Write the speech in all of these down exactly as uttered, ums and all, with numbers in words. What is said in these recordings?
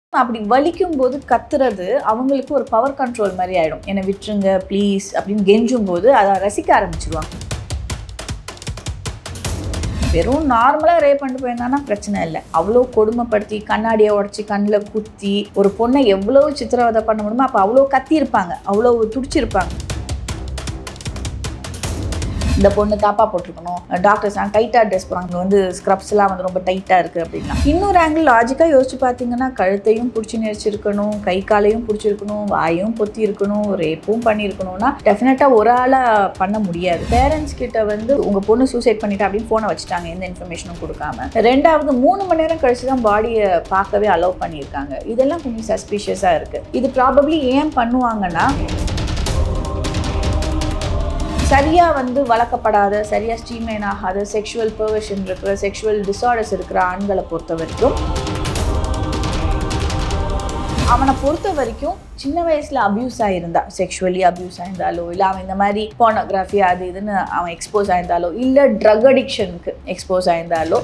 அப்படி வலிக்கும்போது கத்துறது அவங்களுக்கு ஒரு பவர் கண்ட்ரோல் மாதிரி ஆயிடும். என்னை விட்டுருங்க ப்ளீஸ் அப்படின்னு கெஞ்சும் போது அதை ரசிக்க ஆரம்பிச்சிருவாங்க. வெறும் நார்மலாக ரேப் பண்ணிட்டு போயிருந்தானா பிரச்சனை இல்லை. அவ்வளோ கொடுமைப்படுத்தி கண்ணாடியை உடச்சி கண்ணில் குத்தி ஒரு பொண்ணை எவ்வளோ சித்திரவதை பண்ண முடியுமோ அப்போ அவ்வளோ கத்தியிருப்பாங்க, அவ்வளோ துடிச்சிருப்பாங்க. இந்த பொண்ணு தாப்பா போட்டிருக்கணும், டாக்டர்ஸ்லாம் டைட்டாக ட்ரெஸ் போகிறாங்க, வந்து ஸ்க்ரப்ஸ்லாம் வந்து ரொம்ப டைட்டாக இருக்குது அப்படின்னா. இன்னொரு ஆங்கிள் லாஜிக்காக யோசிச்சு பார்த்தீங்கன்னா கழுத்தையும் பிடிச்சி நெரிச்சிருக்கணும், கை காலையும் பிடிச்சிருக்கணும், வாயும் பொத்தி இருக்கணும், ரேப்பும் பண்ணியிருக்கணும்னா டெஃபினட்டாக ஒரு ஆளாக பண்ண முடியாது. பேரண்ட்ஸ் கிட்ட வந்து உங்கள் பொண்ணு சூசைட் பண்ணிட்டா அப்படின்னு ஃபோனை வச்சுட்டாங்க, எந்த இன்ஃபர்மேஷனும் கொடுக்காம. ரெண்டாவது மூணு மணி நேரம் கழிச்சு தான் பாடியை பார்க்கவே அலோவ் பண்ணியிருக்காங்க. இதெல்லாம் கொஞ்சம் சஸ்பீஷியஸாக இருக்குது. இது ப்ராபப்ளி ஏன் பண்ணுவாங்கன்னா சரியாக வந்து வளர்க்கப்படாத, சரியாக ஸ்ட்ரீம்லைன் ஆகாத, செக்ஷுவல் பெர்வர்ஷன் இருக்கிற, செக்ஷுவல் டிஸார்டர்ஸ் இருக்கிற ஆண்களை பொறுத்த வரைக்கும் அவனை பொறுத்த வரைக்கும் சின்ன வயசில் அப்யூஸ் ஆகியிருந்தா, செக்ஷுவலி அப்யூஸ் ஆயிருந்தாலோ, இல்லை அவன் இந்த மாதிரி போனோகிராஃபி அது இதுன்னு அவன் எக்ஸ்போஸ் ஆயிருந்தாலோ, இல்லை ட்ரக் அடிக்ஷனுக்கு எக்ஸ்போஸ் ஆயிருந்தாலோ.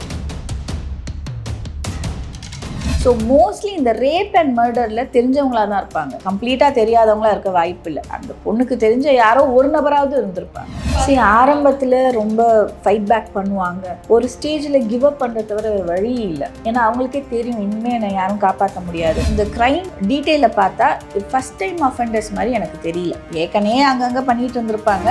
ஸோ மோஸ்ட்லி இந்த ரேப் அண்ட் மர்டரில் தெரிஞ்சவங்களாக தான் இருப்பாங்க, கம்ப்ளீட்டாக தெரியாதவங்களாக இருக்க வாய்ப்பு இல்லை. அந்த பொண்ணுக்கு தெரிஞ்ச யாரோ ஒரு நபராவது இருந்திருப்பாங்க. சரி, ஆரம்பத்தில் ரொம்ப ஃபைட் பேக் பண்ணுவாங்க, ஒரு ஸ்டேஜில் கிவ் அப் பண்ணுற தவிர வழி இல்லை. ஏன்னா அவங்களுக்கே தெரியும் இனிமேல் என்னை யாரும் காப்பாற்ற முடியாது. இந்த க்ரைம் டீட்டெயிலை பார்த்தா ஃபஸ்ட் டைம் அஃபெண்டர்ஸ் மாதிரி எனக்கு தெரியல, ஏற்கனவே அங்கங்கே பண்ணிட்டு இருந்திருப்பாங்க.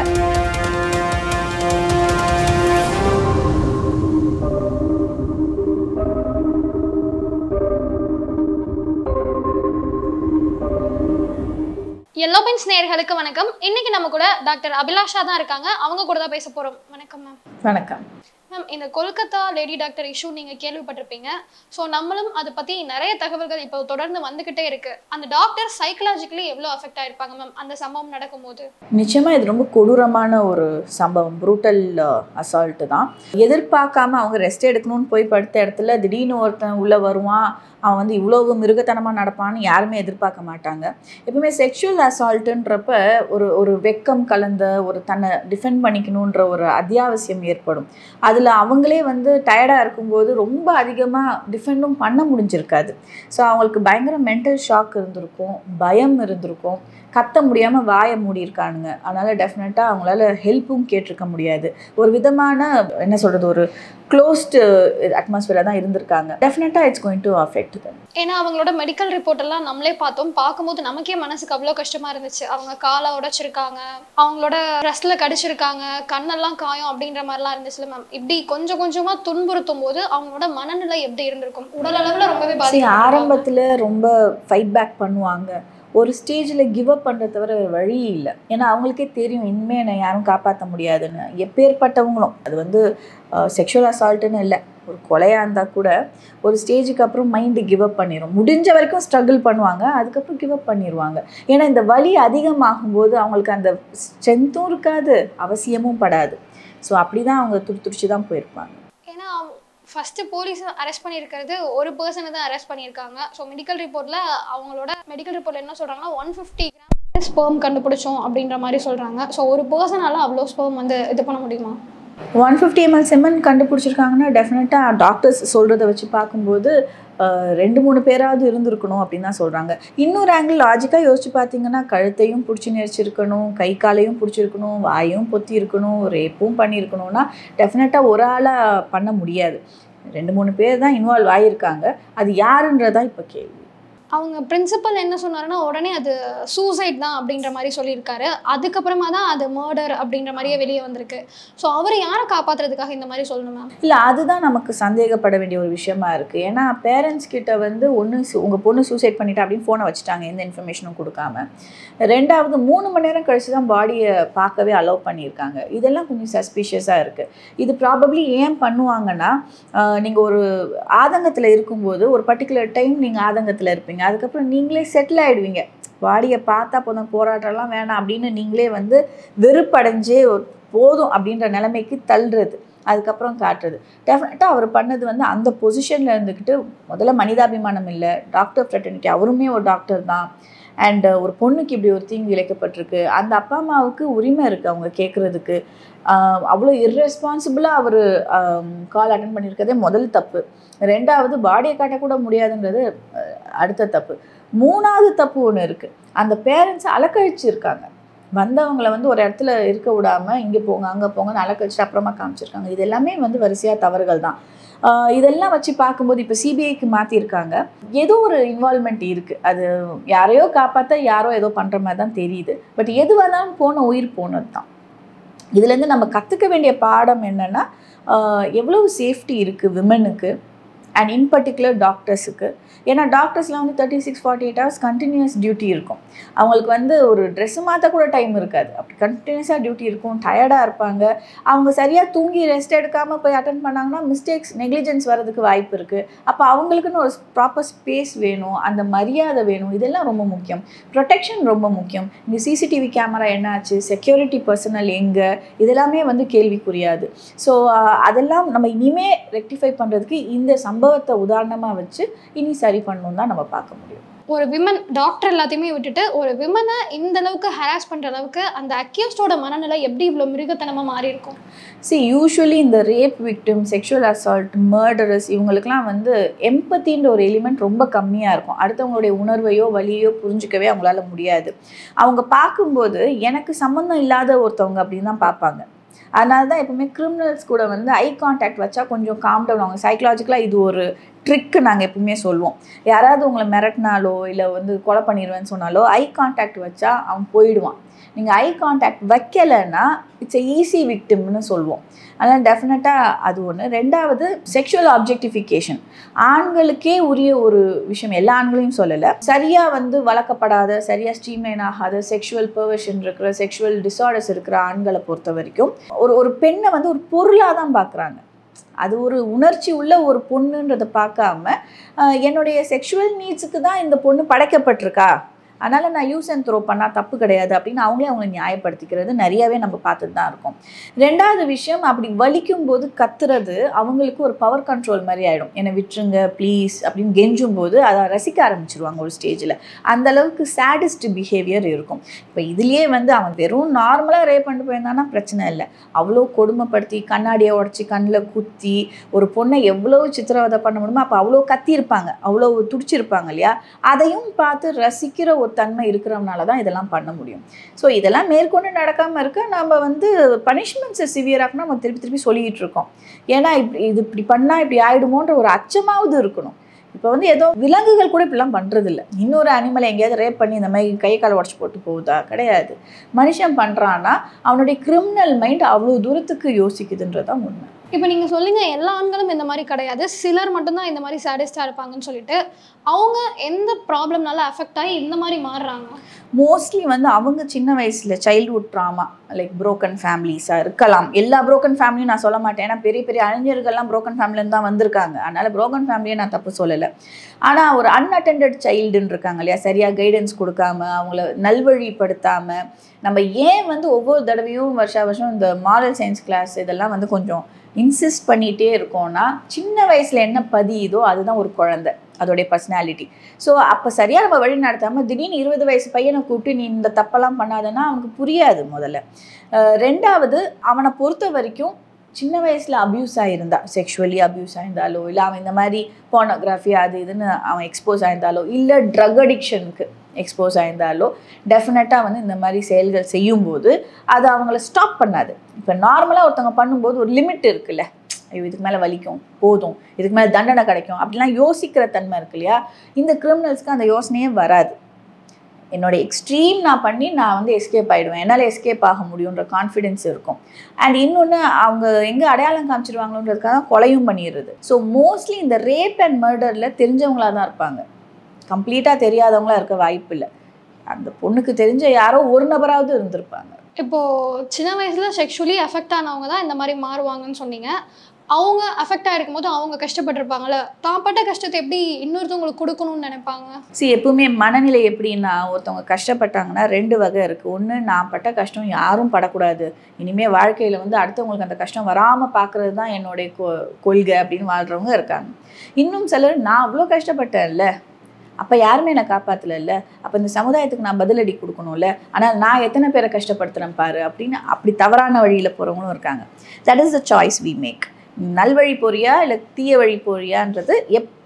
எல்லோ பென்ஸ் நேயர்களுக்கு வணக்கம். இன்னைக்கு நம்ம கூட டாக்டர் அபிலாஷா தான் இருக்காங்க. அவங்க கூட தான் பேச போறோம். வணக்கம் மேம். வணக்கம் மேம். இந்த கொல்கத்தா லேடி டாக்டர் இஷ்யூ நீங்க கேள்விப்பட்டிருப்பீங்க. ஸோ நம்மளும் அதை பத்தி நிறைய தகவல்கள் இப்போ தொடர்ந்து வந்துகிட்டே இருக்கு. அந்த டாக்டர் சைக்கலாஜிக்கலி எவ்வளோ அஃபெக்ட் ஆயிருப்பாங்க மேம் அந்த சம்பவம் நடக்கும்போது? நிச்சயமாக இது ரொம்ப கொடூரமான ஒரு சம்பவம், ப்ரூட்டல் அசால்ட்டு தான். எதிர்பார்க்காம அவங்க ரெஸ்ட் எடுக்கணும்னு போய் படுத்த இடத்துல திடீர்னு ஒருத்தன் உள்ளே வருவான், அவன் வந்து இவ்வளவு மிருகத்தனமாக நடப்பான்னு யாருமே எதிர்பார்க்க மாட்டாங்க. எப்பவுமே செக்ஷுவல் அசால்ட்டுன்றப்ப ஒரு ஒரு வெக்கம் கலந்த ஒரு தன்னை டிஃபெண்ட் பண்ணிக்கணுன்ற ஒரு அத்தியாவசியம் ஏற்படும். அதில் அவங்களே வந்து டயர்டாக இருக்கும்போது ரொம்ப அதிகமாக டிஃபெண்டும் பண்ண முடிஞ்சிருக்காது. ஸோ அவங்களுக்கு பயங்கர மென்டல் ஷாக் இருந்திருக்கும், பயம் இருந்திருக்கும், கத்த முடியாமல் வாயை மூடியிருக்கானுங்க. அதனால் டெஃபினட்டாக அவங்களால ஹெல்ப்பும் கேட்டிருக்க முடியாது. ஒரு விதமான என்ன சொல்கிறது, ஒரு க்ளோஸ்டு அட்மாஸ்பியராக தான் இருந்திருக்காங்க. டெஃபினட்டாக it's going to affect them. ஏன்னா அவங்களோட மெடிக்கல் ரிப்போர்ட் எல்லாம் நம்மளே பார்த்தோம். பார்க்கும்போது நமக்கே மனசுக்கு அவ்வளோ கஷ்டமாக இருந்துச்சு. அவங்க காலை உடைச்சிருக்காங்க, அவங்களோட ட்ரெஸ்ஸில் கடிச்சிருக்காங்க, கண்ணெல்லாம் காயம் அப்படின்ற மாதிரிலாம் இருந்துச்சுல மேம். இப்படி கொஞ்சம் கொஞ்சமாக துன்புறுத்தும் போது அவங்களோட மனநிலை எப்படி இருந்திருக்கும்? உடல் அளவில் ரொம்பவே பாதிக்கும். ஆரம்பத்தில் ரொம்ப ஃபைட் பேக் பண்ணுவாங்க, ஒரு ஸ்டேஜில் கிவ் அப் பண்ணுறது தவிர வழி இல்லை. ஏன்னா அவங்களுக்கே தெரியும் இனிமேல் என்னை யாரும் காப்பாற்ற முடியாதுன்னு. எப்பேற்பட்டவங்களும், அது வந்து செக்ஷுவல் அசால்ட்டுன்னு இல்லை, ஒரு கொலையாக இருந்தால் கூட ஒரு ஸ்டேஜுக்கு அப்புறம் மைண்டு கிவ் அப் பண்ணிடும். முடிஞ்ச வரைக்கும் ஸ்ட்ரகிள் பண்ணுவாங்க, அதுக்கப்புறம் கிவ் அப் பண்ணிடுவாங்க. ஏன்னா இந்த வலி அதிகமாகும்போது அவங்களுக்கு அந்த ஸ்ட்ரென்த்தும் இருக்காது, அவசியமும் படாது. ஸோ அப்படி தான் அவங்க துடி துடிச்சு தான் போயிருப்பாங்க. ஏன்னா ஃபஸ்ட்டு போலீஸ் அரெஸ்ட் பண்ணியிருக்கிறது ஒரு பர்சனை தான் அரெஸ்ட் பண்ணியிருக்காங்க. ஸோ மெடிக்கல் ரிப்போர்ட்டில் அவங்களோட மெடிக்கல் ரிப்போர்ட்டில் என்ன சொல்கிறாங்கன்னா ஒன் ஃபிஃப்டி கிராம் ஸ்பெர்ம் கண்டுபிடிச்சோம் அப்படின்ற மாதிரி சொல்கிறாங்க. ஸோ ஒரு பர்சனால் அவ்வளோ ஸ்பெர்ம் வந்து இது பண்ண முடியுமா? ஒன் ஃபிஃப்டி எம்எல் செமன் கண்டுபிடிச்சிருக்காங்கன்னா டெஃபினட்டாக டாக்டர்ஸ் சொல்கிறத வச்சு பார்க்கும்போது ரெண்டு மூணு பேராவது இருந்திருக்கணும் அப்படின்னு தான் சொல்கிறாங்க. இன்னொரு ஆங்கிள் லாஜிக்காக யோசிச்சு பார்த்தீங்கன்னா கழுத்தையும் பிடிச்சி நெரிச்சிருக்கணும், கை காலையும் பிடிச்சிருக்கணும், வாயும் பொத்தி இருக்கணும், ரேப்பும் பண்ணியிருக்கணும்னா டெஃபினட்டாக ஒரு ஆளாக பண்ண முடியாது. ரெண்டு மூணு பேர் தான் இன்வால்வ் ஆகியிருக்காங்க. அது யாருன்றதான் இப்போ கேள்வி. அவங்க பிரின்சிபல் என்ன சொன்னாருன்னா உடனே அது சூசைட் தான் அப்படின்ற மாதிரி சொல்லியிருக்காரு. அதுக்கப்புறமா தான் அது மர்டர் அப்படின்ற மாதிரியே வெளியே வந்திருக்கு. ஸோ அவரை யாரை காப்பாற்றுறதுக்காக இந்த மாதிரி சொல்லணும் மேம்? இல்லை, அதுதான் நமக்கு சந்தேகப்பட வேண்டிய ஒரு விஷயமா இருக்குது. ஏன்னா பேரண்ட்ஸ் கிட்ட வந்து ஒன்று உங்கள் பொண்ணு சூசைட் பண்ணிட்டா அப்படின்னு ஃபோனை வச்சுட்டாங்க, எந்த இன்ஃபர்மேஷனும் கொடுக்காம. ரெண்டாவது மூணு மணி நேரம் கழிச்சு தான் பாடியை பார்க்கவே அலோவ் பண்ணியிருக்காங்க. இதெல்லாம் கொஞ்சம் சஸ்பீஷியஸாக இருக்குது. இது ப்ராபப்ளி ஏன் பண்ணுவாங்கன்னா, நீங்கள் ஒரு ஆதங்கத்தில் இருக்கும்போது ஒரு பர்டிகுலர் டைம் நீங்கள் ஆதங்கத்தில் இருப்பீங்க, அதுக்கப்புறம் நீங்களே செட்டில் ஆகிடுவீங்க. பாடியை பார்த்தா போதும், போராட்டம்லாம் வேணாம் அப்படின்னு நீங்களே வந்து வெறுப்படைஞ்சே போதும் அப்படின்ற நிலைமைக்கு தள்ளுறது, அதுக்கப்புறம் காட்டுறது. டெஃபினட்டாக அவர் பண்ணது வந்து அந்த பொசிஷனில் இருந்துக்கிட்டு முதல்ல மனிதாபிமானம் இல்லை, டாக்டர் ஃப்ரெட்டர்னிட்டி, அவருமே ஒரு டாக்டர் தான். அண்ட் ஒரு பொண்ணுக்கு இப்படி ஒரு தீங்கு இழைக்கப்பட்டிருக்கு, அந்த அப்பா அம்மாவுக்கு உரிமை இருக்குது அவங்க கேட்குறதுக்கு. அவ்வளோ இர்ரெஸ்பான்சிபிளாக அவர் கால் அட்டன் பண்ணியிருக்கிறதே முதல் தப்பு. ரெண்டாவது பாடியை காட்டக்கூட முடியாதுங்கிறது அடுத்த தப்பு. மூணாவது தப்பு ஒன்று இருக்குது. அந்த பேரண்ட்ஸை அலக்கழிச்சிருக்காங்க. வந்தவங்களை வந்து ஒரு இடத்துல இருக்க விடாமல் இங்கே போங்க அங்கே போங்கன்னு அலக்கழிச்சு அப்புறமா காமிச்சிருக்காங்க. இது எல்லாமே வந்து வரிசையாக தவறுகள் தான். இதெல்லாம் வச்சு பார்க்கும்போது இப்போ சிபிஐக்கு மாற்றிருக்காங்க. ஏதோ ஒரு இன்வால்மெண்ட் இருக்குது. அது யாரையோ காப்பாற்ற யாரோ ஏதோ பண்ணுற மாதிரி தான் தெரியுது. பட் எதுவாக இருந்தாலும் போன உயிர் போனது தான். இதுலேருந்து நம்ம கற்றுக்க வேண்டிய பாடம் என்னென்னா, எவ்வளவு சேஃப்டி இருக்குது விமனுக்கு அண்ட் இன் பர்டிகுலர் டாக்டர்ஸுக்கு. ஏன்னா டாக்டர்ஸ்லாம் வந்து thirty six forty eight hours continuous duty இருக்கும். அவங்களுக்கு வந்து ஒரு ட்ரெஸ்ஸு மாற்ற கூட டைம் இருக்காது. அப்படி கண்டினியூஸாக டியூட்டி இருக்கும். டயர்டாக இருப்பாங்க. அவங்க சரியாக தூங்கி ரெஸ்ட் எடுக்காமல் போய் அட்டன் பண்ணாங்கன்னா மிஸ்டேக்ஸ் நெக்லிஜென்ஸ் வர்றதுக்கு வாய்ப்பு இருக்குது. அப்போ அவங்களுக்குன்னு ஒரு ப்ராப்பர் ஸ்பேஸ் வேணும், அந்த மரியாதை வேணும். இதெல்லாம் ரொம்ப முக்கியம். ப்ரொடெக்ஷன் ரொம்ப முக்கியம். இங்கே சிசிடிவி கேமரா என்ன ஆச்சு, செக்யூரிட்டி பர்சனல் எங்கே, இதெல்லாமே வந்து கேள்விக்குரியாது. ஸோ அதெல்லாம் நம்ம இனிமேல் ரெக்டிஃபை பண்ணுறதுக்கு இந்த சம்பவத்தை உதாரணமாக வச்சு இனி சரி பண்ணணும் தான் நம்ம பார்க்க முடியும். ஒரு விமன் டாக்டர் எல்லாத்தையுமே விட்டுட்டு ஒரு விமனை இந்த அளவுக்கு ஹராஸ் பண்ணுற அளவுக்கு அந்த அக்யூஸ்டோட மனநிலை எப்படி இவ்வளோ மிருகத்தனமாக மாறி இருக்கும்? சி யூஸ்வலி இந்த rape victim, sexual assault, murderers இவங்களுக்குலாம் வந்து எம்பத்தின்ற ஒரு எலிமெண்ட் ரொம்ப கம்மியாக இருக்கும். அடுத்தவங்களுடைய உணர்வையோ வலியோ புரிஞ்சிக்கவே அவங்களால முடியாது. அவங்க பார்க்கும்போது எனக்கு சம்மந்தம் இல்லாத ஒருத்தவங்க அப்படின்னு தான் பார்ப்பாங்க. அதனால தான் எப்பவுமே கிரிமினல்ஸ் கூட வந்து ஐ கான்டாக்ட் வச்சா கொஞ்சம் காம் டவுன் ஆகும். சைக்கலாஜிக்கலாக இது ஒரு ட்ரிக்கு நாங்கள் எப்பவுமே சொல்லுவோம். யாராவது உங்களை மிரட்டினாலோ இல்லை வந்து கொலை பண்ணிடுவேன்னு சொன்னாலோ ஐ கான்டாக்ட் வச்சா அவன் போயிடுவான். நீங்கள் ஐ கான்டாக்ட் வைக்கலைன்னா இட்ஸ் எ ஈஸி விக்டிம்னு சொல்லுவோம். அதனால் டெஃபினட்டாக அது ஒன்று. ரெண்டாவது செக்ஷுவல் ஆப்ஜெக்டிஃபிகேஷன். ஆண்களுக்கே உரிய ஒரு விஷயம், எல்லா ஆண்களையும் சொல்லலை. சரியாக வந்து வளர்க்கப்படாத, சரியாக ஸ்ட்ரீம்லைன் ஆகாத, செக்ஷுவல் பெர்வர்ஷன் இருக்கிற, செக்ஷுவல் டிஸார்டர்ஸ் இருக்கிற ஆண்களை பொறுத்த வரைக்கும் ஒரு ஒரு பெண்ணை வந்து ஒரு பொருளாக தான் பார்க்குறாங்க. அது ஒரு உணர்ச்சி உள்ள ஒரு பொண்ணுன்றதை பார்க்காம என்னுடைய செக்ஷுவல் நீட்ஸுக்கு தான் இந்த பொண்ணு படைக்கப்பட்டிருக்கா, அதனால் நான் யூஸ் அண்ட் த்ரோ பண்ணால் தப்பு கிடையாது அப்படின்னு அவங்களே அவங்களை நியாயப்படுத்திக்கிறது நிறையாவே நம்ம பார்த்துட்டு தான் இருக்கோம். ரெண்டாவது விஷயம், அப்படி வலிக்கும் போது கத்துறது அவங்களுக்கு ஒரு பவர் கண்ட்ரோல் மாதிரி ஆகிடும். என்னை விட்டுருங்க ப்ளீஸ் அப்படின்னு கெஞ்சும் போது அதை ரசிக்க ஆரம்பிச்சிருவாங்க ஒரு ஸ்டேஜில். அந்தளவுக்கு சேடிஸ்ட் பிஹேவியர் இருக்கும். இப்போ இதுலேயே வந்து அவன் வெறும் நார்மலாக ரேப் பண்ணிட்டு போயிருந்தான்னா பிரச்சனை இல்லை. அவ்வளோ கொடுமைப்படுத்தி கண்ணாடியை உடச்சி கண்ணில் குத்தி ஒரு பொண்ணை எவ்வளோ சித்திரவதை பண்ண முடியுமோ அப்போ அவ்வளோ கத்தியிருப்பாங்க, அவ்வளோ துடிச்சிருப்பாங்க இல்லையா. அதையும் பார்த்து ரசிக்கிற ஒரு தன்மை இருக்கிறவனால தான் இதெல்லாம் பண்ண முடியும். ஸோ இதெல்லாம் மேற்கொண்டு நடக்காமல் இருக்க நம்ம வந்து பனிஷ்மெண்ட்ஸை சிவியராக நம்ம திருப்பி திருப்பி சொல்லிக்கிட்டு இருக்கோம். ஏன்னா இப்படி இது இப்படி பண்ணால் இப்படி ஆகிடுமோன்ற ஒரு அச்சமாவது இருக்கணும். இப்போ வந்து ஏதோ விலங்குகள் கூட இப்படிலாம் பண்ணுறதில்ல. இன்னொரு அனிமலை எங்கேயாவது ரேப் பண்ணி இந்த மாதிரி கை காலை உடச்சி போட்டு போகுதா? கிடையாது. மனுஷன் பண்ணுறான்னா அவனுடைய கிரிமினல் மைண்ட் அவ்வளோ தூரத்துக்கு யோசிக்குதுன்றதான் உண்மை. இப்போ நீங்கள் சொல்லுங்க எல்லா ஆண்களும் இந்த மாதிரி கிடையாது, சிலர் மட்டும்தான் இந்த மாதிரி சாடிஸ்டாக இருப்பாங்கன்னு சொல்லிட்டு, அவங்க எந்த ப்ராப்ளம்னால அஃபெக்ட் ஆகி இந்த மாதிரி மாறுறாங்க? மோஸ்ட்லி வந்து அவங்க சின்ன வயசில் சைல்ட்ஹுட் ட்ராமா லைக் புரோக்கன் ஃபேமிலிஸாக இருக்கலாம். எல்லா புரோக்கன் ஃபேமிலியும் நான் சொல்ல மாட்டேன். ஏன்னா பெரிய பெரிய அறிஞர்கள்லாம் புரோக்கன் ஃபேமிலின்னு தான் வந்திருக்காங்க. அதனால் புரோக்கன் ஃபேமிலியை நான் தப்பு சொல்லலை. ஆனால் ஒரு அன்அட்டெண்டட் சைல்டுன்னு இருக்காங்க இல்லையா, சரியாக கைடன்ஸ் கொடுக்காம அவங்கள நல்வழிப்படுத்தாமல் நம்ம ஏன் வந்து ஒவ்வொரு தடவையும் வருஷா வருஷம் இந்த மாரல் சயின்ஸ் கிளாஸ் இதெல்லாம் வந்து கொஞ்சம் இன்சிஸ்ட் பண்ணிகிட்டே இருக்கோன்னா, சின்ன வயசில் என்ன பதியுதோ அதுதான் ஒரு குழந்தை, அதோடைய பர்சனாலிட்டி. ஸோ அப்போ சரியாக நம்ம வழி நடத்தாமல் திடீர்னு இருபது வயசு பையனை கூப்பிட்டு நீ இந்த தப்பெல்லாம் பண்ணாதன்னா அவனுக்கு புரியாது முதல்ல. ரெண்டாவது, அவனை பொறுத்த வரைக்கும் சின்ன வயசில் அப்யூஸ் ஆகியிருந்தா, செக்ஷுவலி அப்யூஸ் ஆகியிருந்தாலோ இல்லை அவன் இந்த மாதிரி போனோகிராஃபி அது இதுன்னு அவன் எக்ஸ்போஸ் ஆகியிருந்தாலோ இல்லை ட்ரக் அடிக்ஷனுக்கு எக்ஸ்போஸ் ஆகியிருந்தாலோ டெஃபினட்டாக வந்து இந்த மாதிரி செயல்கள் செய்யும்போது அது அவங்கள ஸ்டாப் பண்ணாது. இப்போ நார்மலாக ஒருத்தவங்க பண்ணும்போது ஒரு லிமிட் இருக்குல்ல, ஐயோ இதுக்கு மேலே வலிக்கும் போதும், இதுக்கு மேலே தண்டனை கிடைக்கும் அப்படிலாம் யோசிக்கிற தன்மை இருக்கு இல்லையா. இந்த கிரிமினல்ஸ்க்கு அந்த யோசனையே வராது. என்னோட எக்ஸ்ட்ரீம் நான் பண்ணி நான் வந்து எஸ்கேப் ஆகிடுவேன், என்னால் எஸ்கேப் ஆக முடியுன்ற கான்ஃபிடென்ஸ் இருக்கும். அண்ட் இன்னொன்று, அவங்க எங்கே அடையாளம் காமிச்சிருவாங்களோன்றதுக்காக கொலையும் பண்ணிடுறது. ஸோ மோஸ்ட்லி இந்த ரேப் அண்ட் மர்டரில் தெரிஞ்சவங்களாக தான் இருப்பாங்க, கம்ப்ளீட்டாக தெரியாதவங்களா இருக்க வாய்ப்பு இல்லை. அந்த பொண்ணுக்கு தெரிஞ்ச யாரோ ஒரு நபராவது இருந்திருப்பாங்க. இப்போது சின்ன வயசில் செக்ஷுவலி அஃபெக்ட் ஆனவங்க தான் இந்த மாதிரி மாறுவாங்கன்னு சொன்னீங்க. அவங்க அஃபெக்ட் ஆகிருக்கும் போது அவங்க கஷ்டப்பட்டுருப்பாங்கள்ல, தான் பட்ட கஷ்டத்தை எப்படி இன்னொருத்தவங்களுக்கு கொடுக்கணும்னு நினைப்பாங்க? சி எப்பவுமே மனநிலை எப்படின்னா, ஒருத்தவங்க கஷ்டப்பட்டாங்கன்னா ரெண்டு வகை இருக்குது. ஒன்று, நான் பட்ட கஷ்டம் யாரும் படக்கூடாது, இனிமேல் வாழ்க்கையில் வந்து அடுத்தவங்களுக்கு அந்த கஷ்டம் வராமல் பார்க்குறது தான் என்னுடைய கொ கொள்கை அப்படின்னு வாழ்கிறவங்க இருக்காங்க. இன்னும் சிலர், நான் அவ்வளோ கஷ்டப்பட்டேன்ல, அப்போ யாருமே என்னை காப்பாற்றலைல்ல, அப்போ இந்த சமுதாயத்துக்கு நான் பதிலடி கொடுக்கணும்ல, ஆனால் நான் எத்தனை பேரை கஷ்டப்படுத்துகிறேன் பாரு அப்படின்னு அப்படி தவறான வழியில் போகிறவங்களும் இருக்காங்க. That is the choice we make. நல்வழி போறியா இல்லை தீய வழி போறியான்றது எப்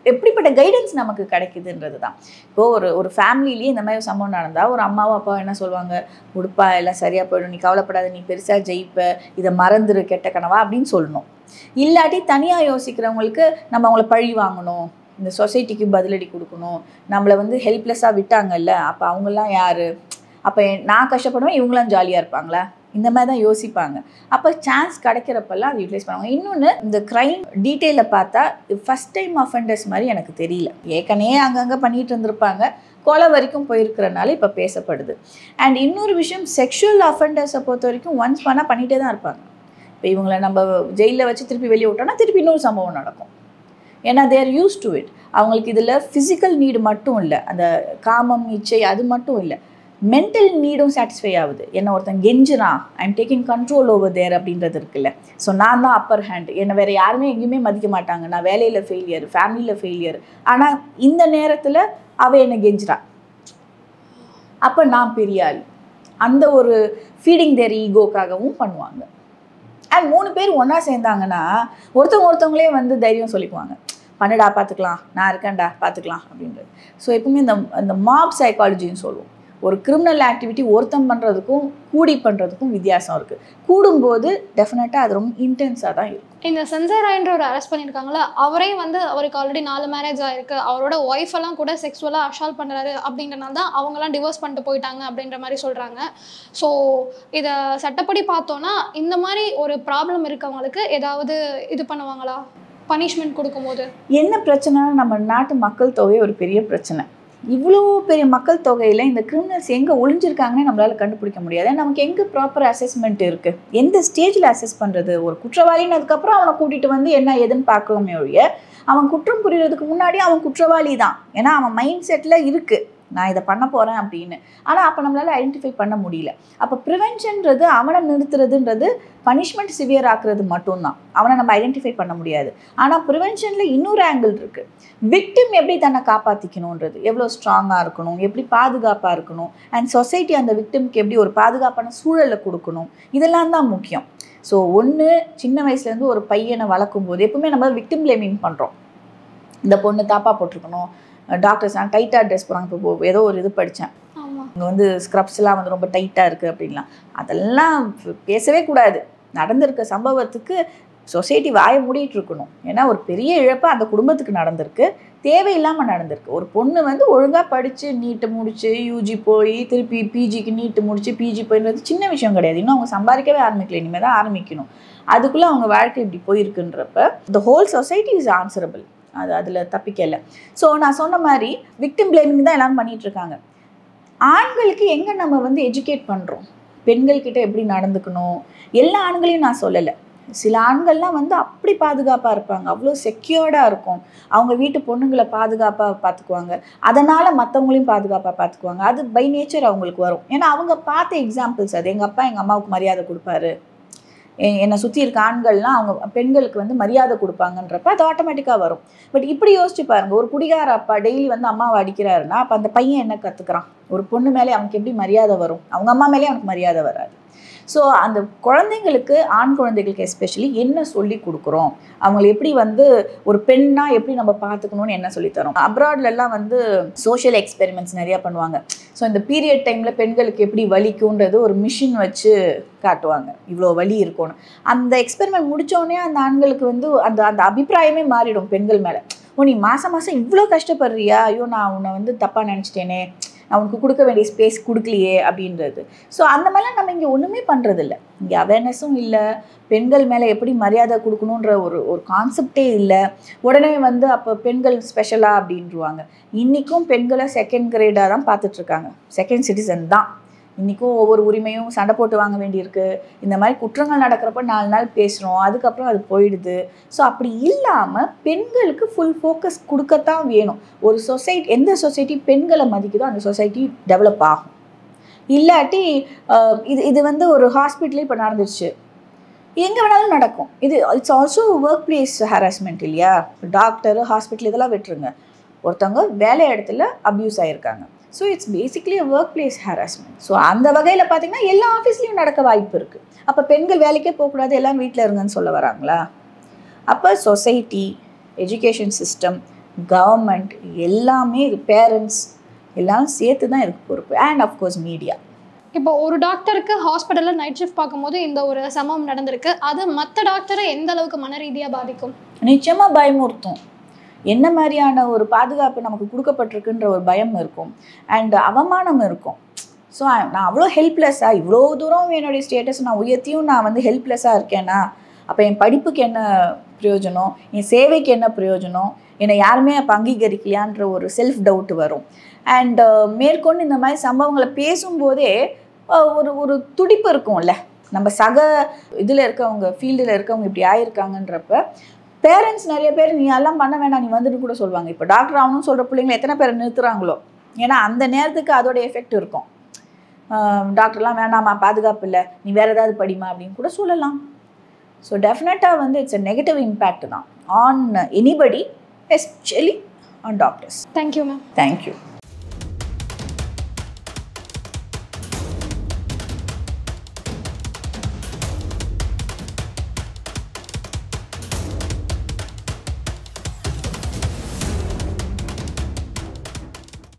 எப்படிப்பட்ட கைடன்ஸ் நமக்கு கிடைக்குதுன்றது தான். இப்போது ஒரு ஒரு ஃபேமிலிலேயே இந்த மாதிரி சம்பவம் நடந்தால் ஒரு அம்மாவும் அப்பாவும் என்ன சொல்லுவாங்க, உடுப்பா எல்லாம் சரியாக போயிடும், நீ கவலைப்படாத, நீ பெருசாக ஜெயிப்ப, இதை மறந்துரு, கெட்ட கனவா அப்படின்னு சொல்லணும். இல்லாட்டி தனியாக யோசிக்கிறவங்களுக்கு நம்ம அவங்கள பழி வாங்கணும், இந்த சொசைட்டிக்கு பதிலடி கொடுக்கணும், நம்மளை வந்து ஹெல்ப்லெஸ்ஸாக விட்டாங்கல்ல, அப்போ அவங்கெல்லாம் யார், அப்போ நான் கஷ்டப்படுவேன் இவங்களாம் ஜாலியாக இருப்பாங்களா, இந்த மாதிரி தான் யோசிப்பாங்க. அப்போ சான்ஸ் கிடைக்கிறப்பெல்லாம் அது யூட்டிலைஸ் பண்ணுவாங்க. இன்னொன்று, இந்த க்ரைம் டீட்டெயிலை பார்த்தா ஃபஸ்ட் டைம் அஃபெண்டர்ஸ் மாதிரி எனக்கு தெரியல. ஏற்கனவே அங்கங்கே பண்ணிகிட்டு இருந்திருப்பாங்க, கொலை வரைக்கும் போயிருக்கிறனால இப்போ பேசப்படுது. அண்ட் இன்னொரு விஷயம், செக்ஷுவல் அஃபெண்டர்ஸை பொறுத்த வரைக்கும் ஒன்ஸ் பண்ணால் பண்ணிகிட்டே தான் இருப்பாங்க. இப்போ இவங்களை நம்ம ஜெயிலில் வச்சு திருப்பி வெளியே விட்டோன்னா திருப்பி இன்னொரு சம்பவம் நடக்கும். ஏன்னா தேர் யூஸ் டு இட். அவங்களுக்கு இதில் ஃபிசிக்கல் நீடு மட்டும் இல்லை, அந்த காமம் இச்சை அது மட்டும் இல்லை, மென்டல் நீடும் சாட்டிஸ்ஃபை ஆகுது. என்ன ஒருத்தன் கெஞ்சுறான், I am taking control over their அப்படின்றது இருக்குல்ல. ஸோ நான் தான் அப்பர் ஹேண்ட், என்னை வேறு யாருமே எங்கேயுமே மதிக்க மாட்டாங்க, நான் வேலையில் ஃபெயிலியர், ஃபேமிலியில் ஃபெயிலியர், ஆனால் இந்த நேரத்தில் அவள் என்னை கெஞ்சுறான், அப்போ நான் பெரிய ஆள், அந்த ஒரு ஃபீடிங் தேர் ஈகோக்காகவும் பண்ணுவாங்க. அண்ட் மூணு பேர் ஒன்றா சேர்ந்தாங்கன்னா ஒருத்தவங்க ஒருத்தவங்களே வந்து தைரியம் சொல்லிக்குவாங்க, பண்ணுடா பார்த்துக்கலாம், நான் இருக்கேன்டா பார்த்துக்கலாம் அப்படின்றது. ஸோ எப்பவுமே இந்த இந்த மாப் சைக்காலஜின்னு சொல்லுவோம். ஒரு கிரிமினல் ஆக்டிவிட்டி ஒருத்தம் பண்ணுறதுக்கும் கூடி பண்ணுறதுக்கும் வித்தியாசம் இருக்குது. கூடும்போது டெஃபினட்டாக அது ரொம்ப இன்டென்ஸாக தான் இருக்கும். இந்த சஞ்சய் ராய்ன்ற ஒரு அரெஸ்ட் பண்ணியிருக்காங்களா, அவரே வந்து அவருக்கு ஆல்ரெடி நாலு மேரேஜ் ஆயிருக்கு, அவரோட ஒய்ஃப் எல்லாம் கூட செக்ஸுவலாக அஷால் பண்ணுறாரு அப்படின்றனால தான் அவங்கெல்லாம் டிவோர்ஸ் பண்ணிட்டு போயிட்டாங்க அப்படின்ற மாதிரி சொல்கிறாங்க. ஸோ இதை சட்டப்படி பார்த்தோன்னா இந்த மாதிரி ஒரு ப்ராப்ளம் இருக்கவங்களுக்கு ஏதாவது இது பண்ணுவாங்களா, பனிஷ்மெண்ட் கொடுக்கும்போது? என்ன பிரச்சனைனா, நம்ம நாட்டு மக்கள் தொகை ஒரு பெரிய பிரச்சனை. இவ்வளோ பெரிய மக்கள் தொகையில் இந்த கிரிமினல்ஸ் எங்கே ஒளிஞ்சிருக்காங்கன்னு நம்மளால் கண்டுபிடிக்க முடியாது. நமக்கு எங்கே ப்ராப்பர் அசஸ்மெண்ட் இருக்குது, எந்த ஸ்டேஜில் அசஸ் பண்ணுறது? ஒரு குற்றவாளின்னு அதுக்கப்புறம் அவனை கூட்டிகிட்டு வந்து என்ன ஏதுன்னு பார்க்கணுமே ஒழிய, அவன் குற்றம் புரியறதுக்கு முன்னாடி அவன் குற்றவாளி தான். ஏன்னா அவன் மைண்ட் செட்டில் இருக்குது, நான் இதை பண்ண போகிறேன் அப்படின்னு. ஆனால் அப்போ நம்மளால் ஐடென்டிஃபை பண்ண முடியல. அப்போ ப்ரிவென்ஷன்றது அவனை நிறுத்துறதுன்றது பனிஷ்மெண்ட் சிவியர் ஆக்குறது மட்டும்தான், அவனை நம்ம ஐடென்டிஃபை பண்ண முடியாது. ஆனால் ப்ரிவென்ஷனில் இன்னொரு ஆங்கிள் இருக்குது. விக்டிம் எப்படி தன்னை காப்பாற்றிக்கணுன்றது, எவ்வளோ ஸ்ட்ராங்காக இருக்கணும், எப்படி பாதுகாப்பாக இருக்கணும், அண்ட் சொசைட்டி அந்த விக்டிம்க்கு எப்படி ஒரு பாதுகாப்பான சூழலை கொடுக்கணும், இதெல்லாம் தான் முக்கியம். ஸோ ஒன்று, சின்ன வயசுலேருந்து ஒரு பையனை வளர்க்கும் போது எப்பவுமே நம்ம விக்டிம் பிளேமிங் பண்ணுறோம். இந்த பொண்ணு தாப்பா போட்டிருக்கணும், டாக்டர்ஸ்லாம் டைட்டாக ட்ரெஸ் போகிறாங்க. இப்போ ஏதோ ஒரு இது படித்தேன், இங்கே வந்து ஸ்க்ரப்ஸ்லாம் வந்து ரொம்ப டைட்டாக இருக்குது அப்படின்லாம். அதெல்லாம் பேசவே கூடாது. நடந்திருக்க சம்பவத்துக்கு சொசைட்டி வாயை மூடிட்டு இருக்கணும். ஏன்னா ஒரு பெரிய இழப்பு அந்த குடும்பத்துக்கு நடந்திருக்கு, தேவையில்லாமல் நடந்திருக்கு. ஒரு பொண்ணு வந்து ஒழுங்காக படித்து நீட்டு முடிச்சு யூஜி போய் திருப்பி பிஜிக்கு நீட்டு முடிச்சு பிஜி போயின்றது சின்ன விஷயம் கிடையாது. இன்னும் அவங்க சம்பாதிக்கவே ஆரம்பிக்கல, இனிமேல் தான் ஆரம்பிக்கணும். அதுக்குள்ளே அவங்க வாழ்க்கை இப்படி போயிருக்குன்றப்ப the whole society is answerable, அது அதில் தப்பிக்கலை. ஸோ நான் சொன்ன மாதிரி விக்டிம் பிளேமிங் தான் எல்லாரும் பண்ணிகிட்ருக்காங்க. ஆண்களுக்கு எங்கே நம்ம வந்து எஜுகேட் பண்ணுறோம், பெண்கள்கிட்ட எப்படி நடந்துக்கணும்? எல்லா ஆண்களையும் நான் சொல்லலை, சில ஆண்கள்லாம் வந்து அப்படி பாதுகாப்பாக இருப்பாங்க, அவ்வளோ செக்யூர்டாக இருக்கும், அவங்க வீட்டு பொண்ணுங்களை பாதுகாப்பாக பார்த்துக்குவாங்க, அதனால் மற்றவங்களையும் பாதுகாப்பாக பார்த்துக்குவாங்க. அது பை நேச்சர் அவங்களுக்கு வரும். ஏன்னா அவங்க பார்த்த எக்ஸாம்பிள்ஸ் அது. எங்கள் அப்பா எங்கள் அம்மாவுக்கு மரியாதை கொடுப்பாரு, என்னை சுற்றி இருக்க ஆண்கள்லாம் அவங்க பெண்களுக்கு வந்து மரியாதை கொடுப்பாங்கன்றப்ப அது ஆட்டோமேட்டிக்காக வரும். பட் இப்படி யோசிச்சு பாருங்கள், ஒரு குடிகார அப்பா டெய்லி வந்து அம்மாவை அடிக்கிறாருன்னா அப்போ அந்த பையன் என்ன கற்றுக்குறான்? ஒரு பொண்ணு மேலே அவனுக்கு எப்படி மரியாதை வரும்? அவங்க அம்மா மேலே அவனுக்கு மரியாதை வராது. ஸோ அந்த குழந்தைங்களுக்கு, ஆண் குழந்தைகளுக்கு எஸ்பெஷலி என்ன சொல்லி கொடுக்குறோம், அவங்களை எப்படி வந்து ஒரு பெண்ணாக எப்படி நம்ம பார்த்துக்கணும்னு என்ன சொல்லித்தரோம்? அப்ராட்லலாம் வந்து சோஷியல் எக்ஸ்பெரிமெண்ட்ஸ் நிறையா பண்ணுவாங்க. ஸோ இந்த பீரியட் டைமில் பெண்களுக்கு எப்படி வலிக்குன்றது ஒரு மிஷின் வச்சு காட்டுவாங்க, இவ்வளோ வலி இருக்கும்னு. அந்த எக்ஸ்பெரிமெண்ட் முடித்தோடனே அந்த ஆண்களுக்கு வந்து அந்த அந்த அபிப்பிராயமே மாறிடும் பெண்கள் மேலே. ஓ, நீ மாதம் மாதம் இவ்வளோ கஷ்டப்படுறியா, ஐயோ நான் உன்னை வந்து தப்பாக நினச்சிட்டேனே, நான் உனக்கு கொடுக்க வேண்டிய ஸ்பேஸ் கொடுக்கலையே அப்படின்றது. ஸோ அந்த மாதிரிலாம் நம்ம இங்கே ஒன்றுமே பண்ணுறதில்ல. இங்கே அவேர்னஸும் இல்லை, பெண்கள் மேலே எப்படி மரியாதை கொடுக்கணுன்ற ஒரு ஒரு கான்செப்டே இல்லை. உடனே வந்து அப்போ பெண்கள் ஸ்பெஷலாக அப்படின்ட்டுருவாங்க. இன்றைக்கும் பெண்களை செகண்ட் கிரேடாக தான் பார்த்துட்ருக்காங்க, செகண்ட் சிட்டிசன் தான். இன்றைக்கும் ஒவ்வொரு உரிமையும் சண்டை போட்டு வாங்க வேண்டியிருக்கு. இந்த மாதிரி குற்றங்கள் நடக்கிறப்ப நாலு நாள் பேசுகிறோம், அதுக்கப்புறம் அது போயிடுது. ஸோ அப்படி இல்லாமல் பெண்களுக்கு ஃபுல் ஃபோக்கஸ் கொடுக்கத்தான் வேணும். ஒரு சொசைட்டி, எந்த சொசைட்டி பெண்களை மதிக்குதோ அந்த சொசைட்டி டெவலப் ஆகும். இல்லாட்டி இது இது வந்து ஒரு ஹாஸ்பிட்டலே இப்போ நடந்துருச்சு, எங்கே வேணாலும் நடக்கும். இது it's also workplace harassment இல்லையா? டாக்டரு, ஹாஸ்பிட்டல் இதெல்லாம் விட்டுருங்க, ஒருத்தவங்க வேலை இடத்துல அப்யூஸ் ஆகியிருக்காங்க. So it's basically a workplace harassment. So அந்த வகையில் பார்த்திங்கன்னா எல்லா ஆஃபீஸ்லேயும் நடக்க வாய்ப்பு இருக்குது. அப்போ பெண்கள் வேலைக்கே போகக்கூடாது, எல்லாம் வீட்டில் இருங்கன்னு சொல்ல வராங்களா? அப்போ சொசைட்டி, எஜுகேஷன் சிஸ்டம், கவர்மெண்ட் எல்லாமே இது பேரண்ட்ஸ் எல்லாம் சேர்த்து தான் இதுக்கு பொறுப்பு. And of course media. இப்போ ஒரு டாக்டருக்கு ஹாஸ்பிட்டலில் நைட் ஷிஃப்ட் பார்க்கும்போது இந்த ஒரு சம்பவம் நடந்திருக்கு. அது மற்ற டாக்டரை எந்த அளவுக்கு மன ரீதியாக பாதிக்கும்? நிச்சயமாக பயமுறுத்தும். என்ன மாதிரியான ஒரு பாதுகாப்பு நமக்கு கொடுக்கப்பட்டிருக்குன்ற ஒரு பயம் இருக்கும். அண்ட் அவமானம் இருக்கும். ஸோ நான் அவ்வளோ ஹெல்ப்லெஸ்ஸாக இவ்வளோ தூரம் என்னுடைய ஸ்டேட்டஸ் நான் உயர்த்தியும் நான் வந்து ஹெல்ப்லெஸ்ஸாக இருக்கேன்னா அப்போ என் படிப்புக்கு என்ன பிரயோஜனம், என் சேவைக்கு என்ன பிரயோஜனம், என்னை யாருமே அப்போ அங்கீகரிக்கலையான்ற ஒரு செல்ஃப் டவுட் வரும். அண்ட் மேற்கொண்டு இந்த மாதிரி சம்பவங்களை பேசும்போதே ஒரு ஒரு துடிப்பு இருக்கும்ல, நம்ம சக இதில் இருக்கவங்க ஃபீல்டில் இருக்கவங்க இப்படி ஆயிருக்காங்கன்றப்ப பேரண்ட்ஸ் நிறைய பேர் நீ எல்லாம் பண்ண வேண்டாம் நீ வந்துட்டு கூட சொல்லுவாங்க. இப்போ டாக்டர் ஆகணும்னு சொல்கிற பிள்ளைங்களை எத்தனை பேர் நிறுத்துறாங்களோ, ஏன்னா அந்த நேரத்துக்கு அதோட எஃபெக்ட் இருக்கும். டாக்டர்லாம் வேணாமா, பாதுகாப்பு இல்லை, நீ வேறு ஏதாவது படிமா அப்படின்னு கூட சொல்லலாம். ஸோ டெஃபினட்டாக வந்து இட்ஸ் அ நெகட்டிவ் இம்பேக்ட் தான் on anybody, especially on doctors. Thank you ma'am. Thank you.